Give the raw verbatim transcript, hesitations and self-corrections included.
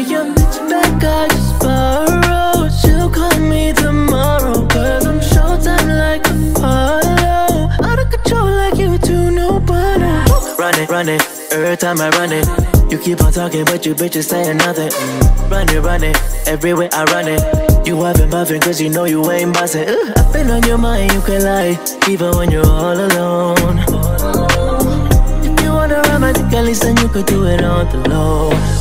your bitch back, I just borrowed. She'll call me tomorrow, cause I'm showtime like Apollo. Out of control like you do nobody. Run it, run it, every time I run it. You keep on talking but you bitches saying nothing. mm. Run it, run it, everywhere I run it. You have been buffing cause you know you ain't bustin'. uh, I've been on your mind, you can lie, even when you're all alone. If you wanna romantic, at least then you could do it on the low.